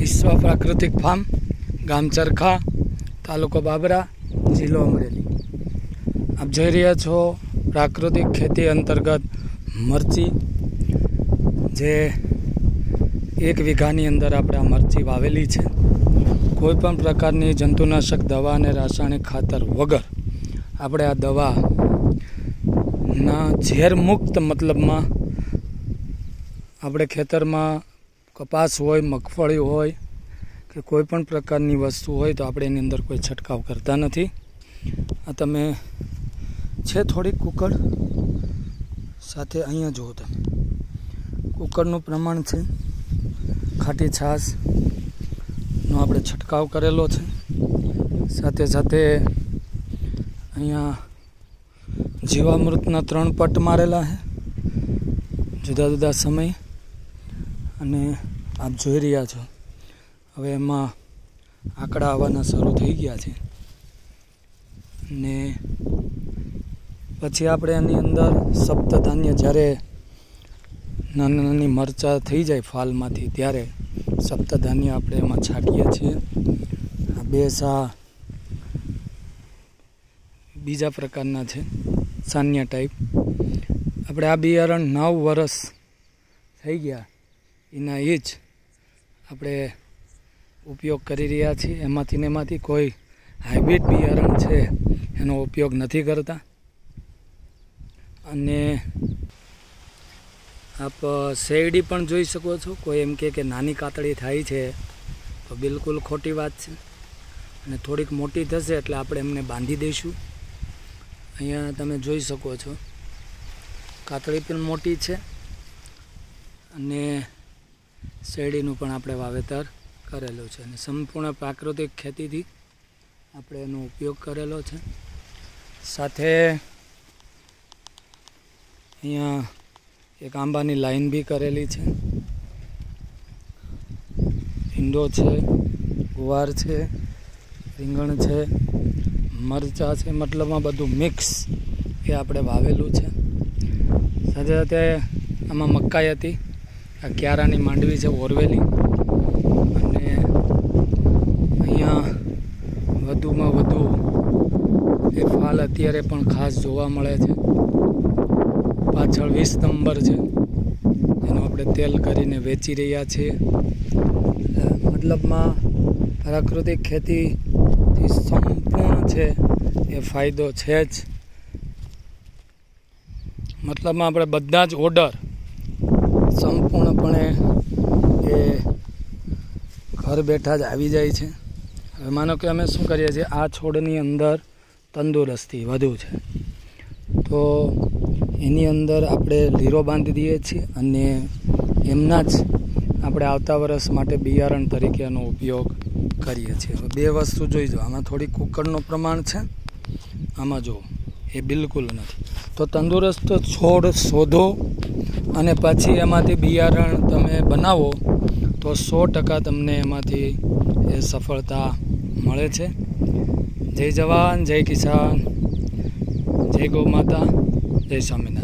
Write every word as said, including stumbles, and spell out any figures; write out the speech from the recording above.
વિશ્વ પ્રાકૃતિક ફાર્મ, ગામ ચરખા, તાલુકો બાબરા, જિલ્લો અમરેલી। આપ જોઈ રહ્યા છો પ્રાકૃતિક ખેતી અંતર્ગત મરચી, જે એક વીઘાની અંદર આપણે આ મરચી વાવેલી છે। કોઈ પણ પ્રકારની જંતુનાશક દવા અને રાસાયણિક ખાતર વગર આપણે આ દવાના ઝેર મુક્ત મતલબમાં આપણે ખેતરમાં કપાસ હોય, મગફળી હોય કે કોઈ પણ પ્રકારની વસ્તુ હોય તો આપણે એની અંદર કોઈ છંટકાવ કરતા નથી। આ તમે છે થોડીક કુકડ સાથે અહીંયા જુઓ તમે, કુકડનું પ્રમાણ છે, ખાટી છાશનો આપણે છંટકાવ કરેલો છે। સાથે સાથે અહીંયા જીવામૃતના ત્રણ પટ મારેલા છે જુદા જુદા સમય, અને આપ જોઈ રહ્યા છો હવે એમાં આંકડા આવવાના શરૂ થઈ ગયા છે। ને પછી આપણે એની અંદર સપ્તધાન્ય, જ્યારે નાની નાની મરચાં થઈ જાય ફાલમાંથી ત્યારે સપ્તધાન્ય આપણે એમાં છાંટીએ છીએ। આ બે સા બીજા પ્રકારના છે, સાન્યા ટાઈપ। આપણે આ બિયારણ નવ વર્ષ થઈ ગયા એના એ જ આપણે ઉપયોગ કરી રહ્યા છીએ। એમાંથી ને એમાંથી કોઈ હાઇબ્રિડ બિયારણ છે એનો ઉપયોગ નથી કરતા। અને આપ શેરડી પણ જોઈ શકો છો। કોઈ એમ કે નાની કાતળી થાય છે તો બિલકુલ ખોટી વાત છે, અને થોડીક મોટી થશે એટલે આપણે એમને બાંધી દઈશું। અહીંયા તમે જોઈ શકો છો કાતળી પણ મોટી છે, અને શેરડીનું પણ આપણે વાવેતર કરેલું છે, અને સંપૂર્ણ પ્રાકૃતિક ખેતીથી આપણે એનો ઉપયોગ કરેલો છે। સાથે અહીંયા એક આંબાની લાઈન બી કરેલી છે, ભીંડો છે, ગુવાર છે, રીંગણ છે, મરચાં છે, મતલબમાં બધું મિક્સ એ આપણે વાવેલું છે। સાથે સાથે આમાં મકાઈ હતી, આ ક્યારાની માંડવી છે ઓરવેલી, અને અહીંયા વધુમાં વધુ એ ફાલ અત્યારે પણ ખાસ જોવા મળે છે। પાછળ વીસ નંબર છે જેનું આપણે તેલ કરીને વેચી રહ્યા છીએ। મતલબમાં પ્રાકૃતિક ખેતીથી સંપૂર્ણ છે એ ફાયદો છે જ। મતલબમાં આપણે બધા જ ઓર્ડર સંપૂર્ણપણે એ ઘર બેઠા જ આવી જાય છે। હવે માનો કે અમે શું કરીએ છીએ, આ છોડની અંદર તંદુરસ્તી વધુ છે તો એની અંદર આપણે લીરો બાંધી દઈએ છીએ, અને એમના જ આપણે આવતા વર્ષ માટે બિયારણ તરીકે એનો ઉપયોગ કરીએ છીએ। હવે બે વસ્તુ જોઈ જો, આમાં થોડી કુકરનું પ્રમાણ છે, આમાં જો એ બિલકુલ નથી। તો તંદુરસ્ત છોડ શોધો અને પછી એમાંથી બિયારણ તમે બનાવો તો સો ટકા તમને એમાંથી એ સફળતા મળે છે। જય જવાન, જય કિસાન, જય ગૌ માતા, જય સ્વામિનારાયણ।